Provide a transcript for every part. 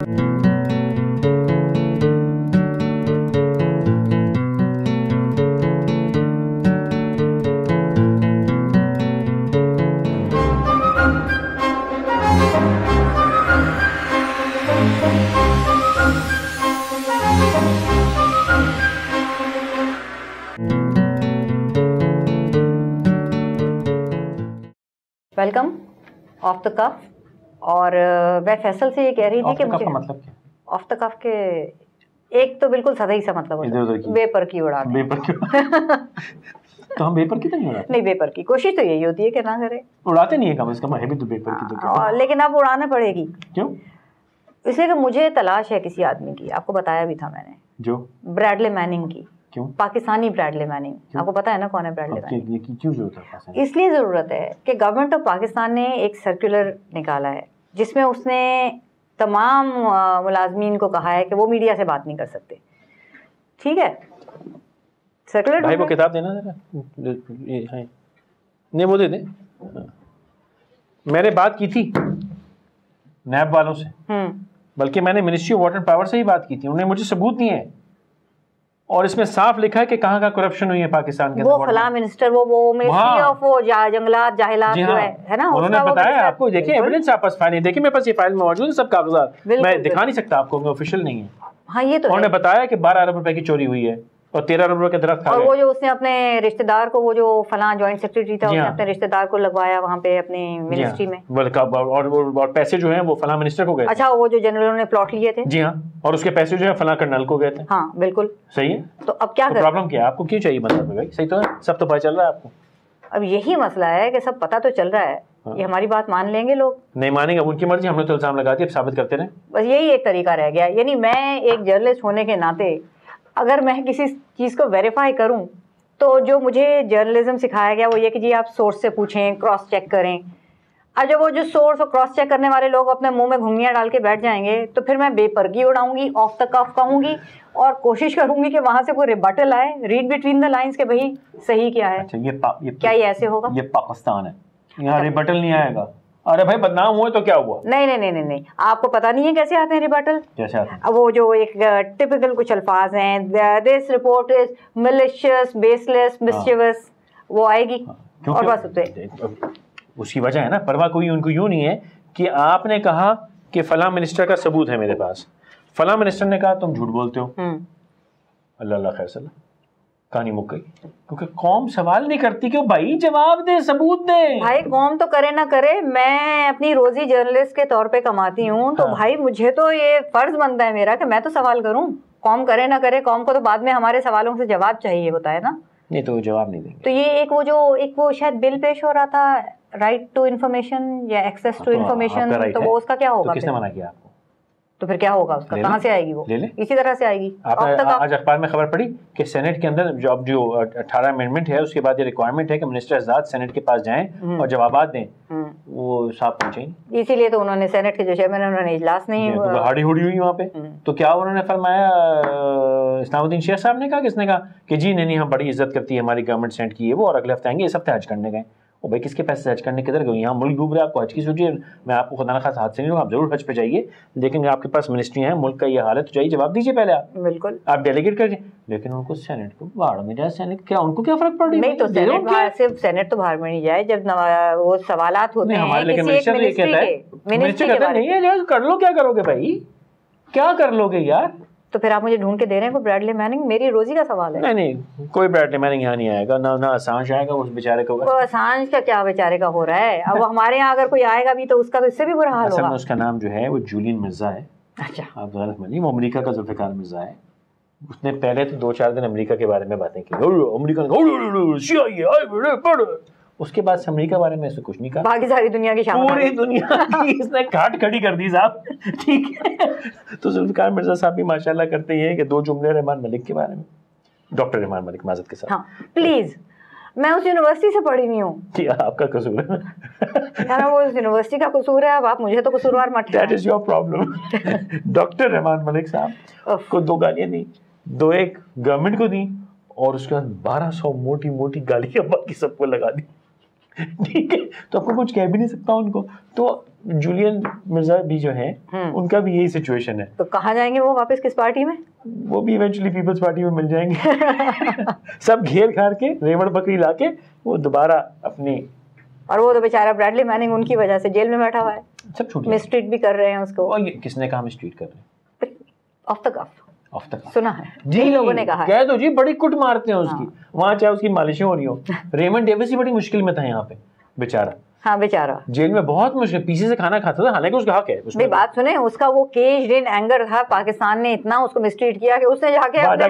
Welcome of the कफ। और मैं फैसल से ये कह रही थी कि मुझे मतलब क्या ऑफ द कफ के एक तो बिल्कुल सदा ही सा मतलब होता है बेपर की उड़ाते हैं। बेपर की तो हम बेपर की तो नहीं उड़ाते। नहीं, बेपर की कोशिश तो यही होती है कि ना करें, उड़ाते नहीं है कम से कम, है भी तो बेपर की तो क्या। लेकिन अब उड़ाना पड़ेगी। क्यों? इसलिए कि मुझे तलाश है किसी आदमी की, आपको बताया भी था मैंने, जो ब्रैडले मैनिंग की। क्यों? पाकिस्तानी ब्रैडले मैनिंग, आपको पता है ना कौन है ब्रैडले मैनिंग? क्यों जरूरत है? इसलिए ज़रूरत है कि गवर्नमेंट ऑफ पाकिस्तान ने एक सर्कुलर निकाला है जिसमें उसने तमाम मुलाजमीन को कहा है कि वो मीडिया से बात नहीं कर सकते। ठीक है, सर्कुलर भाई वो किताब देना जरा, नहीं वो दे दे। मैंने बात की थी नैब वालों से, बल्कि मैंने ministry of water and power से ही बात की थी। उन्होंने मुझे सबूत दिए हैं और इसमें साफ लिखा है कि कहाँ का करप्शन हुई है पाकिस्तान के अंदर। वो फला मिनिस्टर वो मिनिस्ट्री ऑफ वो जंगलात जाहिलात जो है ना, उन्होंने बताया आपको। देखिए एविडेंस आप पास फाइल है, देखिए मेरे पास ये फाइल में मौजूद है सब कागजात। मैं दिखा नहीं सकता आपको, ऑफिशियल नहीं है। हाँ ये तो उन्होंने बताया कि 12 अरब रुपए की चोरी हुई है और 13 अरब रुपए के दरख्त खा गए। और वो जो उसने अपने रिश्तेदार को, वो जो फला जॉइंट सेक्रेटरी था, उसने अपने रिश्तेदार को लगवाया वहाँ पे अपनी मिनिस्ट्री में। और पैसे जो हैं वो फला मिनिस्टर को गए। अच्छा, वो जो जनरलों ने प्लॉट लिए थे। जी हाँ, और उसके पैसे जो है फला कर्नल को गए थे। हाँ बिल्कुल सही है। तो अब क्या करें? प्रॉब्लम क्या है आपको? क्यों चाहिए मतलब भाई? सही तो है, सब तो पता चल रहा है आपको। अब यही मसला है कि सब पता तो चल रहा है। ये हमारी बात मान लेंगे लोग? नहीं मानेंगे, उनकी मर्जी। हमने तो इल्जाम लगा दिया, अब साबित करते रहे। बस यही एक तरीका रह गया। यानी मैं एक जर्नलिस्ट होने के नाते अगर मैं किसी चीज़ को वेरीफाई करूं तो जो मुझे जर्नलिज्म सिखाया गया वो ये कि जी आप सोर्स से पूछें, क्रॉस चेक करें। और जब वो जो सोर्स और क्रॉस चेक करने वाले लोग अपने मुंह में घुंघियां डाल के बैठ जाएंगे तो फिर मैं बेपरगी उड़ाऊंगी, ऑफ द कफ कहूंगी और कोशिश करूंगी कि वहां से कोई रिबटल आए, रीड बिटवीन द लाइंस के भाई सही क्या है। अच्छा, क्या ये ऐसे होगा? ये पाकिस्तान है, यहाँ रिबटल नहीं आएगा। अरे भाई बदनाम हुए तो क्या हुआ? नहीं नहीं नहीं नहीं नहीं, आपको पता नहीं है कैसे आते हैं रिबटल? कैसे आते हैं? वो जो एक टिपिकल कुछ अल्फाज हैं, this report is malicious, baseless, mischievous, वो आएगी और बस उतरे। उसकी वजह है ना, परवाह कोई उनको यूं नहीं है कि आपने कहा कि फला मिनिस्टर का सबूत है मेरे पास, फला मिनिस्टर ने कहा तुम झूठ बोलते हो। अल्लाह अल्लाह खैर सला, कहानी मुक गई। क्योंकि कौम सवाल नहीं करती कि भाई जवाब दे, सबूत दे। भाई कौम तो करे ना करे, मैं अपनी रोजी जर्नलिस्ट के तौर पे कमाती हूँ तो भाई मुझे तो ये फर्ज बनता है मेरा कि मैं तो सवाल करूँ। कौम करे ना करे, कौम को तो बाद में हमारे सवालों से जवाब चाहिए होता है ना। नहीं तो जवाब नहीं देंगे। तो ये एक वो शायद बिल पेश हो रहा था, राइट टू इन्फॉर्मेशन या एक्सेस टू इन्फॉर्मेशन, तो वो उसका क्या होगा? किसने मना किया आपको? तो फिर क्या होगा उसका? कहाँ से आएगी वो? इसी तरह से आएगी। आज अखबार में खबर पड़ी कि सेनेट के अंदर जो 18 अमेंडमेंट है उसके बाद ये रिक्वायरमेंट है कि मिनिस्टर आजाद सेनेट के पास जाएं और जवाबात दें। वो साफ पहुंचे, इसीलिए तो उन्होंने सेनेट के जो चेयरमैन उन्होंने इजलास नहीं हाड़ी हुड़ी हुई वहाँ पे। तो क्या उन्होंने फरमाया, इस्लामुद्दीन शेख साहब ने कहा, किसने कहा कि जी नहीं हम बड़ी इज्जत करती है हमारी गवर्नमेंट सेनेट की है वो, और अगले हफ्ते आएंगे। इस हफ्ते हज करने गए। ओ भाई किसके पैसे हज करने किधर गए? यहाँ मुल्क डूब रहा है, आपको हज की सोचिए। मैं आपको खुदा ना खासा हाथ से नहीं लूँगा, आप जरूर हज पे जाइए, लेकिन आपके पास मिनिस्ट्री है, मुल्क का ये हाल है, तो जाइए जवाब दीजिए पहले आप। बिल्कुल आप डेलीगेट करके। लेकिन उनको सेनेट को बाहर में जाए, सेनेट क्या उनको क्या फर्क पड़ रही है? नहीं तो सिर्फ सेनेट तो बाहर में नहीं जाए, जब वो सवालात होते हैं किसी एक मिनिस्ट्री के बारे में, कर लो क्या करोगे भाई, क्या कर लोगे यार? तो फिर आप मुझे ढूंढ के दे रहे हैं को ब्रैडले मैनिंग? मेरी रोजी का सवाल है। नहीं कोई ब्रैडले मैनिंग यहाँ नहीं आएगा, ना असांज आएगा उस बेचारे को। असांज का क्या बेचारे का हो रहा है? अब हमारे यहाँ अगर कोई आएगा भी तो उसका तो इससे भी बुरा हाल होगा। उसका नाम जो है वो जूलियन मिर्जा है। अच्छा, आप गलत मानिए, वो अमेरिका का जुल्फिकार मिर्जा है। उसने पहले तो 2-4 दिन अमेरिका के बारे में बातें की, अमेरिका, उसके बाद अमेरिका के बारे में ऐसे कुछ नहीं कहा। बाकी सारी दुनिया की शाम, पूरी दुनिया की इसने घाट खड़ी कर दी साहब। ठीक है, तो जुल्फिकार मिर्जा साहब भी माशाल्लाह करते हैं कि 2 जुमले रहमान मलिक के बारे में, डॉक्टर रहमान मलिक माजत के साथ। हाँ प्लीज, मैं उस यूनिवर्सिटी से पढ़ी हुई हूँ। आपका कसूर है यार, वो उस यूनिवर्सिटी का कसूर है, अब आप मुझे तो कसूरवार मत ठहराएं। That is your problem। Doctor Rahman Malik साहब को 2 गालियां दी, 2 एक गवर्नमेंट को दी और उसके बाद 1200 मोटी मोटी गालियां बाकी सबको लगा दी। ठीक है, तो आपको कुछ कह भी नहीं सकता उनको। तो जूलियन मिर्जा भी जो है उनका भी यही सिचुएशन है। तो कहाँ जाएंगे वो वापस, किस पार्टी में? वो भी इवेंचुअली पीपल्स पार्टी में मिल जाएंगे। सब घेर घार के रेवड़ बकरी लाके वो दोबारा अपनी। और वो तो बेचारा ब्रैडली मैनिंग उनकी वजह से जेल में बैठा हुआ है, सब छूट मिसट्रीट भी कर रहे हैं उसको। और ये किसने कहा मिसट्रीट कर रहे हैं? ऑफ द कफ सुना है जी, लोगों ने कहा कह दो जी, बड़ी कुट मारते हैं उसकी। वहां चाहे उसकी मालिशें हो रही हो। रेमंड डेविस ही बड़ी मुश्किल में था यहाँ पे बेचारा। हाँ बेचारा जेल में बहुत मुश्किल, पीछे से खाना खाता था, हालांकि उसका हक है उसमें। बात सुने, उसका वो केज्ड इन एंगर था, पाकिस्तान ने इतना उसको मिसट्रीट किया कि उसने जाके अपने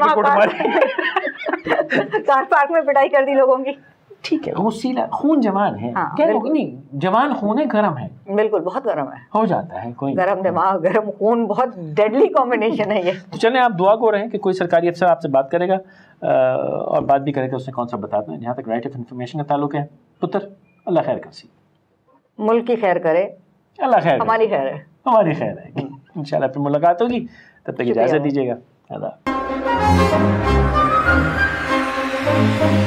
कार पार्क में पिटाई कर दी लोगों की। ठीक है, गुस्सीला खून जवान है। हाँ, नहीं जवान खून है, गर्म है, बिल्कुल बहुत गर्म है, हो जाता है कोई गर्म दिमाग गर्म खून, बहुत डेडली कॉम्बिनेशन है ये। तो चलें, आप दुआ को रहें कि कोई सरकारी अफसर आपसे बात करेगा और बात भी करेगा, उसने कौन सा बताते हैं। जहाँ तक राइट ऑफ इन्फॉर्मेशन का ताल्लुक है, पुत्र अल्लाह खैर कर सी, मुल्क की खैर करे, अल्लाह खैर, हमारी खैर है, हमारी खैर है। इंशाल्लाह फिर मुलाकात होगी, तब तक इजाज़त दीजिएगा।